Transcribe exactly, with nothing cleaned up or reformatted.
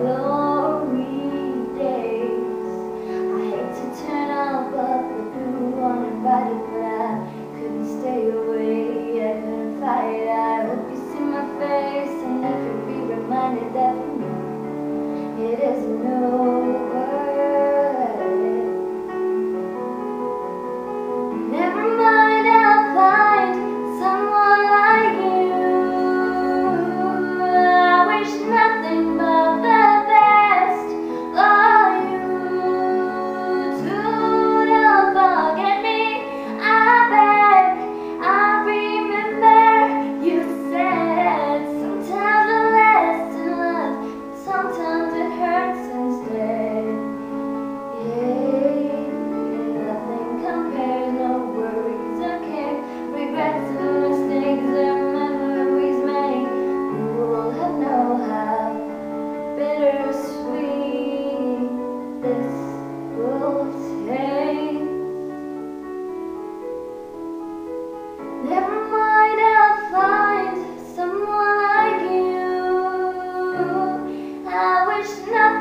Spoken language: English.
glory days. I hate to turn up but the blue uninvited, but I couldn't stay away. I couldn't fight. I hope you see my face and never be reminded that for me it isn't over. Never mind, I'll find someone like you. I wish nothing but the best for you. Do not forget me, I beg. I remember you said sometimes it lasts in love, sometimes it hurts instead. Yeah, nothing compares, no worries or care, regrets and mistakes and memories made. You will have know how bittersweet this will taste. Never mind, I'll find someone like you. I wish nothing